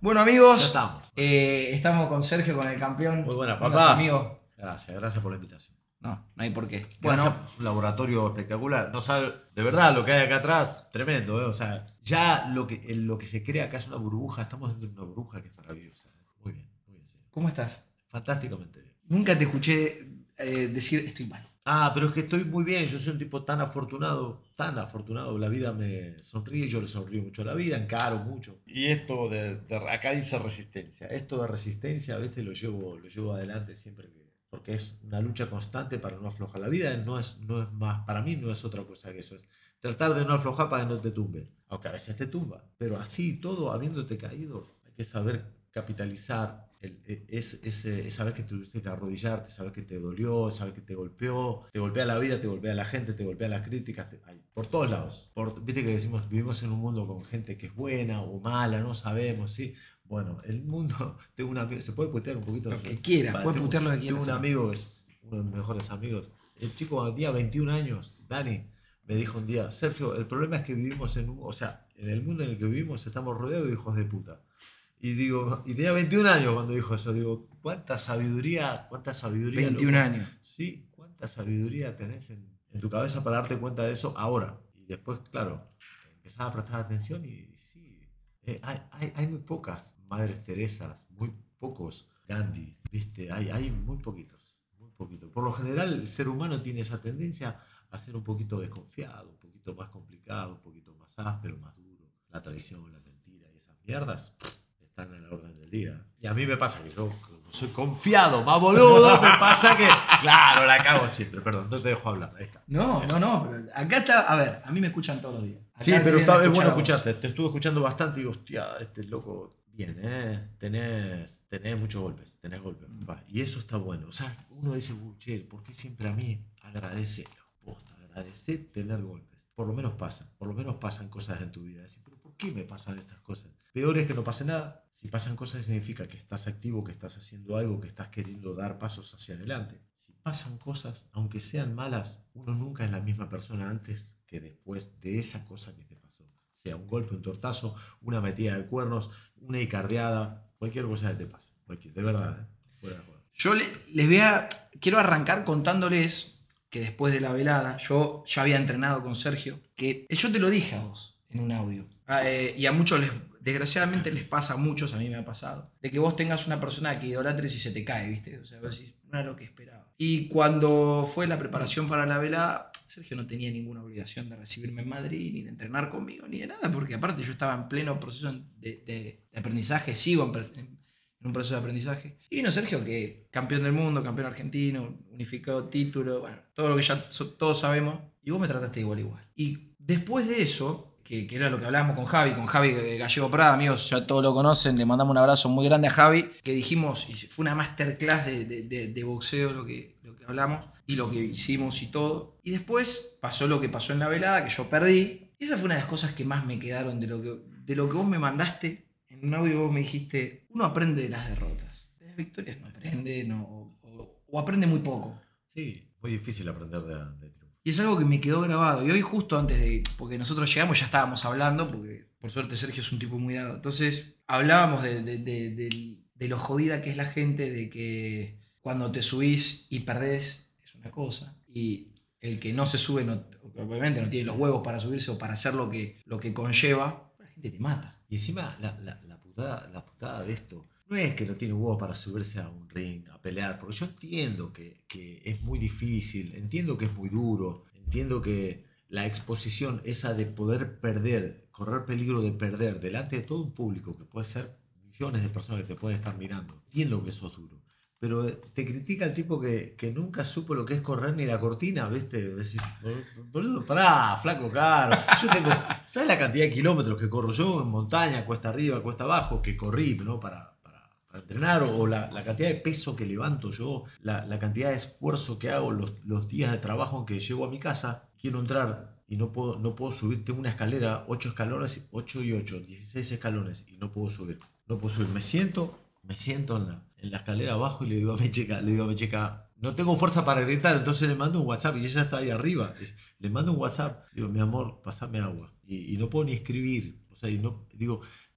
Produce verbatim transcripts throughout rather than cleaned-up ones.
Bueno, amigos, Ya estamos. eh, estamos con Sergio, con el campeón. Muy buena, unos papá. amigos. Gracias, gracias por la invitación. No, no hay por qué. Bueno, Bueno, es un laboratorio espectacular. No sabe, de verdad, lo que hay acá atrás, tremendo, ¿eh? O sea, ya lo que, el- lo que se crea acá es una burbuja. Estamos dentro de una burbuja que es maravillosa. Muy bien, muy bien. Sí. ¿cómo estás? Fantásticamente bien. Nunca te escuché eh, decir estoy mal. Ah, pero es que estoy muy bien. Yo soy un tipo tan afortunado, tan afortunado. La vida me sonríe, yo le sonrío mucho a la vida, encaro mucho. Y esto de, de- acá dice resistencia. Esto de resistencia, ¿viste? Lo llevo, lo llevo adelante siempre que. Porque es una lucha constante para no aflojar. La vida no es, no es más, para mí no es otra cosa que eso. Es tratar de no aflojar para que no te tumbe. Aunque a veces te tumba. Pero así, todo habiéndote caído, hay que saber capitalizar. El, e- es, ese, es saber que tuviste que arrodillarte, saber que te dolió, saber que te golpeó, te golpea la vida, te golpea la gente, te golpea las críticas, te- ay, por todos lados. Por, viste que decimos, vivimos en un mundo con gente que es buena o mala, no sabemos, ¿sí? Bueno, el mundo, tengo un amigo, se puede putear un poquito. Lo Eso? que quieras, Vale, puedes tengo, putear lo que tengo quieras. un amigo que es uno de mis mejores amigos. El chico tenía veintiún años, Dani, me dijo un día, Sergio, el problema es que vivimos en un, o sea, en el mundo en el que vivimos estamos rodeados de hijos de puta. Y digo, y tenía veintiún años cuando dijo eso. Digo, ¿cuánta sabiduría, cuánta sabiduría? veintiún loco? años. Sí, ¿cuánta sabiduría tenés en, en tu cabeza para darte cuenta de eso ahora? Y después, claro, empezás a prestar atención y sí, eh, hay, hay, hay muy pocas Madres Teresas, muy pocos Gandhi, ¿viste? Hay, hay muy poquitos, muy poquitos. Por lo general, el ser humano tiene esa tendencia a ser un poquito desconfiado, un poquito más complicado, un poquito más áspero, más duro. La traición, la mentira y esas mierdas están a la orden del día. Y a mí me pasa que yo como soy confiado, más boludo, me pasa que, claro, la cago siempre. Perdón, no te dejo hablar. Ahí está. No, no, no, pero acá está, a ver, a mí me escuchan todos los días. Acá Sí, te pero vienen está, a es bueno escuchar a vos. escucharte. Te estuve escuchando bastante y digo, hostia, este loco, bien, ¿eh? Tenés, tenés muchos golpes, tenés golpes. papá. Y eso está bueno. O sea, uno dice, "Uy, che, ¿por qué siempre a mí? Agradecelo. Posta, agradecé tener golpes. Por lo menos pasa, por lo menos pasan cosas en tu vida. Decís, pero ¿por qué me pasan estas cosas? Peor es que no pase nada. Si pasan cosas significa que estás activo, que estás haciendo algo, que estás queriendo dar pasos hacia adelante. Si pasan cosas, aunque sean malas, uno nunca es la misma persona antes que después de esa cosa que te pasó. Sea un golpe, un tortazo, una metida de cuernos, una icardiada, cualquier cosa que te pase. Cualquier, de verdad, ¿eh? Fuera de joda. Yo le- les voy a. Quiero arrancar contándoles que después de la velada, yo ya había entrenado con Sergio, que yo te lo dije a vos en un audio. Ah, eh, y a muchos les. Desgraciadamente les pasa a muchos, a mí me ha pasado, de que vos tengas una persona que idolatres y se te cae, ¿viste? O sea, vos decís, no era lo que esperaba. Y cuando fue la preparación para la velada, Sergio no tenía ninguna obligación de recibirme en Madrid, ni de entrenar conmigo, ni de nada, porque aparte yo estaba en pleno proceso de, de- de aprendizaje, sigo en, pres- en- en un proceso de aprendizaje. Y vino Sergio, que campeón del mundo, campeón argentino, unificado título, bueno, todo lo que ya so- todos sabemos, y vos me trataste igual igual. Y después de eso, que, que era lo que hablábamos con Javi, con Javi eh, Gallego Prada, amigos, ya todos lo conocen, le mandamos un abrazo muy grande a Javi, que dijimos, y fue una masterclass de, de, de, de boxeo lo que, lo que hablamos, y lo que hicimos y todo. Y después pasó lo que pasó en la velada, que yo perdí. Y esa fue una de las cosas que más me quedaron de lo que, de lo que vos me mandaste. En un audio vos me dijiste, uno aprende de las derrotas. De las victorias no aprende, no, o, o- o aprende muy poco. Sí, muy difícil aprender de, de triunfo. Y es algo que me quedó grabado. Y hoy justo antes de, porque nosotros llegamos ya estábamos hablando, porque por suerte Sergio es un tipo muy dado. Entonces hablábamos de, de, de, de- de lo jodida que es la gente, de que cuando te subís y perdés es una cosa. Y el que no se sube, no, obviamente no tiene los huevos para subirse o para hacer lo que, lo que conlleva, la gente te mata. Y encima, la, la, la, putada, la putada de esto no es que no tiene huevo para subirse a un ring, a pelear, porque yo entiendo que, que es muy difícil, entiendo que es muy duro, entiendo que la exposición esa de poder perder, correr peligro de perder delante de todo un público, que puede ser millones de personas que te pueden estar mirando, entiendo que eso es duro. Pero te critica el tipo que, que nunca supo lo que es correr ni la cortina, ¿viste? Decís, boludo, pará, flaco caro. Yo tengo, ¿sabes la cantidad de kilómetros que corro yo en montaña, cuesta arriba, cuesta abajo, que corrí, ¿no? Para, para, para entrenar, o la, la cantidad de peso que levanto yo, la, la cantidad de esfuerzo que hago, los, los días de trabajo en que llego a mi casa, quiero entrar y no puedo, no puedo subir, tengo una escalera, ocho escalones, ocho y ocho, dieciséis escalones, y no puedo subir. No puedo subir, me siento, me siento en la, en la escalera abajo y le digo a mi chica, le digo a mi chica, no tengo fuerza para gritar, entonces le mando un WhatsApp y ella está ahí arriba. Le mando un WhatsApp, digo, mi amor, pasame agua. Y, y no puedo ni escribir. O sea, y no, digo,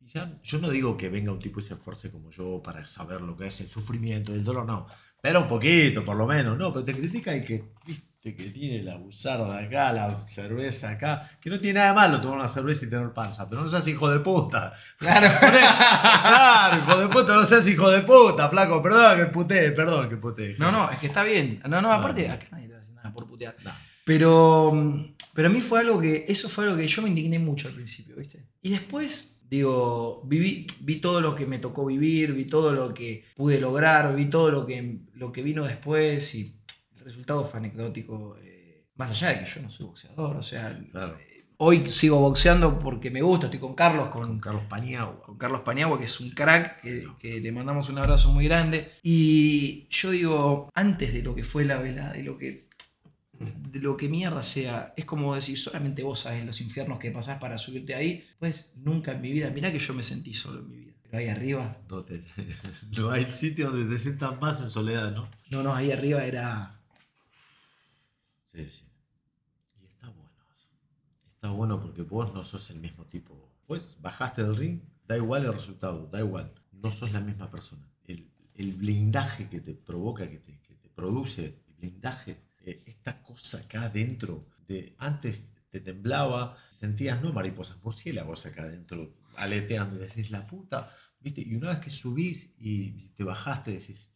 Y ya, yo no digo que venga un tipo y se esfuerce como yo para saber lo que es el sufrimiento, el dolor, no. Pero un poquito, por lo menos, no. Pero te critica el que, viste, que tiene la buzarda acá, la cerveza acá, que no tiene nada de malo tomar una cerveza y tener panza, pero no seas hijo de puta. Claro. Claro, hijo de puta, no seas hijo de puta, flaco. Perdón que putee, perdón que putee. No, no, es que está bien. No, no, aparte, acá nadie te va a decir nada por putear. No. Pero, pero a mí fue algo que, eso fue algo que yo me indigné mucho al principio, ¿viste? Y después, digo, viví, vi todo lo que me tocó vivir, vi todo lo que pude lograr, vi todo lo que, lo que vino después y el resultado fue anecdótico. Eh, más allá de que yo no soy boxeador, o sea, Claro. eh, hoy sigo boxeando porque me gusta, estoy con Carlos, con, Con Carlos Paniagua. con Carlos Paniagua, que es un crack, que, que le mandamos un abrazo muy grande. Y yo digo, antes de lo que fue la velada, de lo que de lo que mierda sea, es como decir, solamente vos sabés los infiernos que pasás para subirte ahí, pues nunca en mi vida, mirá que yo me sentí solo en mi vida, pero ahí arriba, No, te- no hay sitio donde te sientas más en soledad, ¿no? no, no, ahí arriba era, Sí, sí. Y está bueno eso. Está bueno porque vos no sos el mismo tipo. Pues bajaste del ring, da igual el resultado, da igual. No sos la misma persona. El, el blindaje que te provoca, que te, que te produce, el blindaje, eh, esta cosa acá adentro, de antes te temblaba, sentías no mariposas, murciélagos acá adentro, aleteando, y decís la puta, ¿viste? Y una vez que subís y te bajaste, decís,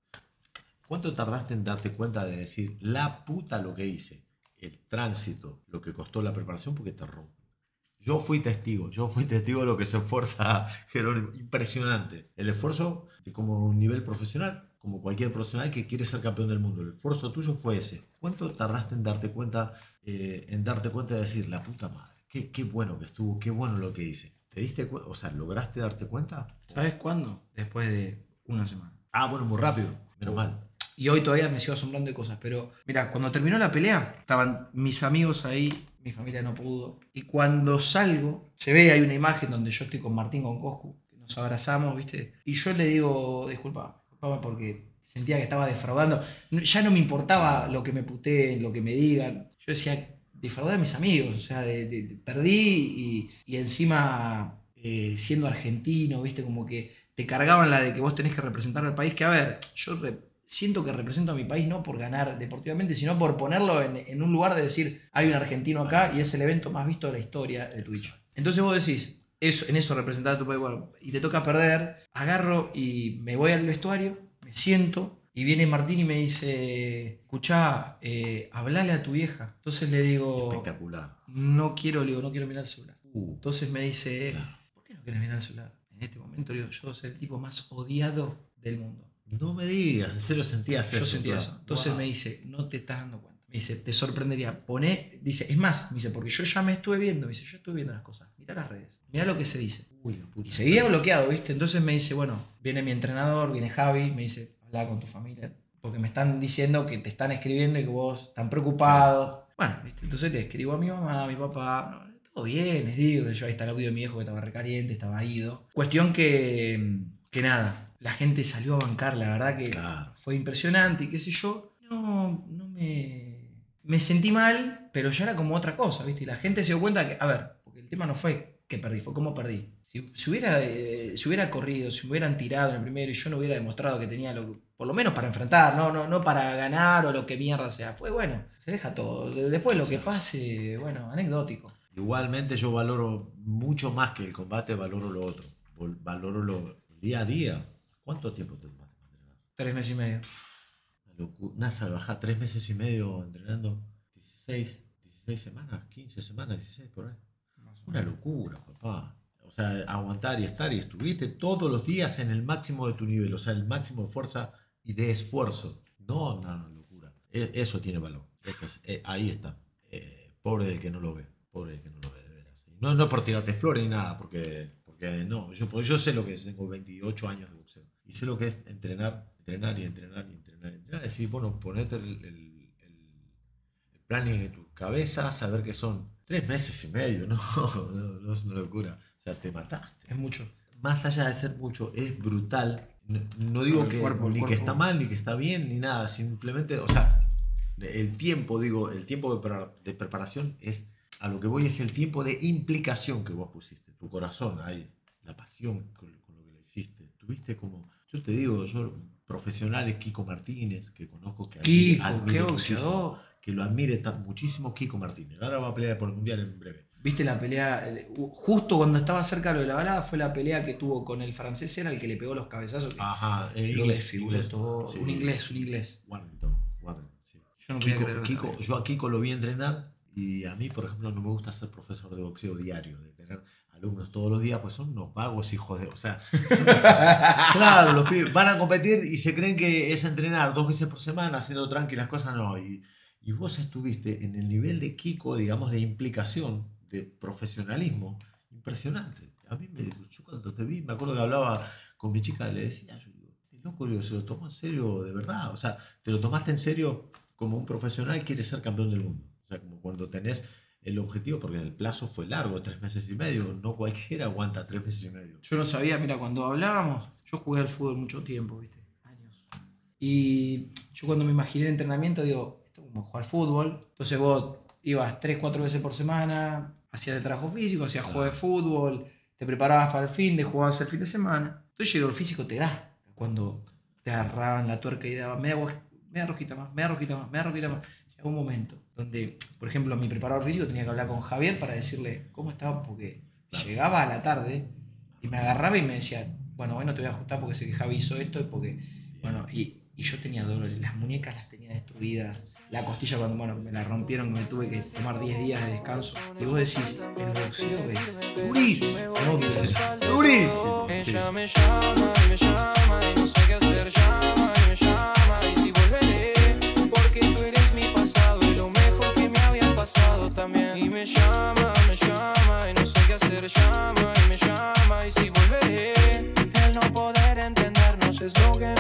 ¿cuánto tardaste en darte cuenta de decir la puta lo que hice? El tránsito, lo que costó la preparación, porque te rompe. Yo fui testigo, yo fui testigo de lo que se esfuerza Jerónimo. Impresionante. El esfuerzo de como un nivel profesional, como cualquier profesional que quiere ser campeón del mundo. El esfuerzo tuyo fue ese. ¿Cuánto tardaste en darte cuenta, eh, en darte cuenta de decir la puta madre? Qué, qué bueno que estuvo, qué bueno lo que hice. ¿Te diste cuenta? O sea, ¿lograste darte cuenta? ¿sabes cuándo? Después de una semana. Ah, bueno, muy rápido. Menos mal. Y hoy todavía me sigo asombrando de cosas, pero mira, cuando terminó la pelea, estaban mis amigos ahí, mi familia no pudo. Y cuando salgo, se ve, hay una imagen donde yo estoy con Martín, con Coscu, que nos abrazamos, ¿viste? Y yo le digo, disculpa, disculpa porque sentía que estaba defraudando. Ya no me importaba lo que me puteen, lo que me digan. Yo decía, defraudé a mis amigos, o sea, de, de- de- perdí y, y encima eh, siendo argentino, ¿viste? Como que te cargaban la de que vos tenés que representar al país, que a ver, yo re- siento que represento a mi país no por ganar deportivamente, sino por ponerlo en, en un lugar de decir, hay un argentino acá y es el evento más visto de la historia de Twitch. Entonces vos decís, eso, en eso representar a tu país, bueno, y te toca perder, agarro y me voy al vestuario, me siento, y viene Martín y me dice, escuchá, eh, hablale a tu vieja. Entonces le digo, Espectacular. no quiero, le digo, no quiero mirar el celular. Uh, Entonces me dice, claro. ¿por qué no quieres mirar el celular? En este momento le digo, yo soy el tipo más odiado del mundo. No me digas, en serio sentías Yo eso. sentía claro. eso. Entonces Wow. me dice, no te estás dando cuenta. Me dice, te sorprendería. Poné, dice, es más, me dice, porque yo ya me estuve viendo. Me dice, yo estuve viendo las cosas. Mirá las redes. Mirá lo que se dice. Uy, la puta. Y seguía bloqueado, ¿viste? Entonces me dice, bueno, viene mi entrenador, viene Javi, me dice, habla con tu familia. Porque me están diciendo que te están escribiendo y que vos están preocupados. Bueno, ¿viste? Entonces le escribo a mi mamá, a mi papá. No, todo bien, les digo. Yo ahí está el audio de mi viejo que estaba recaliente, estaba ido. Cuestión que, que nada. La gente salió a bancar, la verdad que Claro. fue impresionante y qué sé yo. No, no me... Me sentí mal, pero ya era como otra cosa, ¿viste? Y la gente se dio cuenta que, a ver, porque el tema no fue que perdí, fue cómo perdí. Si, si hubiera, eh, si hubiera corrido, si me hubieran tirado en el primero y yo no hubiera demostrado que tenía lo por lo menos para enfrentar, no, no, no para ganar o lo que mierda sea. Fue bueno, se deja todo. Después lo que pase, bueno, anecdótico. Igualmente yo valoro mucho más que el combate, valoro lo otro. Vol- Valoro lo día a día. ¿Cuánto tiempo te tomaste para entrenar? Tres meses y medio. Una locu- una salvajada, tres meses y medio entrenando, dieciséis, dieciséis semanas, quince semanas, dieciséis por ahí. Una locura, papá. O sea, aguantar y estar y estuviste todos los días en el máximo de tu nivel, o sea, el máximo de fuerza y de esfuerzo. No, no, locura. E- Eso tiene valor. Eso es- eh, ahí está. Eh, pobre del que no lo ve. Pobre del que no lo ve, de veras. No, no por tirarte flores ni nada, porque, porque no. Yo, porque yo sé lo que es. Tengo veintiocho años de boxeo. Y sé lo que es entrenar, entrenar y entrenar y entrenar. Y entrenar. Es decir, bueno, ponete el, el, el, el planning en tu cabeza, saber que son tres meses y medio, ¿no? No, no es una locura. O sea, te mataste. Es mucho. Más allá de ser mucho, es brutal. No, no digo El que cuerpo, el ni que cuerpo. está mal, ni que está bien, ni nada. Simplemente, o sea, el tiempo, digo, el tiempo de, pre- de preparación es, a lo que voy es el tiempo de implicación que vos pusiste. Tu corazón ahí, la pasión con, con lo que le hiciste. Tuviste como, yo te digo, yo profesionales, Kiko Martínez, que conozco, que Kiko, admiro qué muchísimo, boxeador. que lo admire tan, muchísimo, Kiko Martínez. Ahora va a pelear por el Mundial en breve. ¿Viste la pelea? Justo cuando estaba cerca de lo de la balada fue la pelea que tuvo con el francés, era el que le pegó los cabezazos. Que Ajá, eh, lo inglés, desfiguró inglés, todo. sí. Un inglés, un inglés. Warrington, Warrington, sí. Yo no Kiko, podía creer Kiko, otra vez. yo a Kiko lo vi entrenar y a mí, por ejemplo, no me gusta ser profesor de boxeo diario, de tener alumnos todos los días, pues son unos vagos hijos de... O sea, son- claro, los pibes van a competir y se creen que es entrenar dos veces por semana, haciendo tranquilas cosas, no. Y, y vos estuviste en el nivel de Kiko, digamos, de implicación, de profesionalismo, impresionante. A mí, me, yo cuando te vi, me acuerdo que hablaba con mi chica, le decía, yo digo, este loco, yo, se lo tomó en serio de verdad. O sea, te lo tomaste en serio como un profesional quiere ser campeón del mundo. O sea, como cuando tenés el objetivo, porque el plazo fue largo, tres meses y medio, no cualquiera aguanta tres meses y medio. Yo no sabía, mira, cuando hablábamos, yo jugué al fútbol mucho tiempo, ¿viste? Años. Y yo cuando me imaginé el entrenamiento, digo, esto es como jugar al fútbol. Entonces vos ibas tres, cuatro veces por semana, hacías el trabajo físico, hacías juego de fútbol, te preparabas para el fin de, jugabas el fin de semana. Entonces llegó el físico, te da. Cuando te agarraban la tuerca y daban media, media rosquita más, media rosquita más, media rosquita más. Llegó un momento donde, por ejemplo, mi preparador físico tenía que hablar con Javier para decirle cómo estaba, porque llegaba a la tarde y me agarraba y me decía, bueno, hoy no te voy a ajustar porque sé que Javi hizo esto y porque, bueno, y, y yo tenía dolores, las muñecas las tenía destruidas, la costilla cuando, bueno, me la rompieron, me tuve que tomar diez días de descanso. Y vos decís, el boxeo es ¡Durísimo! no, ¡Durísimo! Sí. Ella me llama y me llama y no sé qué hacer, llama y me llama y si volveré, porque tú eres mi pasado y lo mejor que me había pasado también. Y me llama, me llama y no sé qué hacer, llama y me llama y si volveré. El no poder entendernos es lo que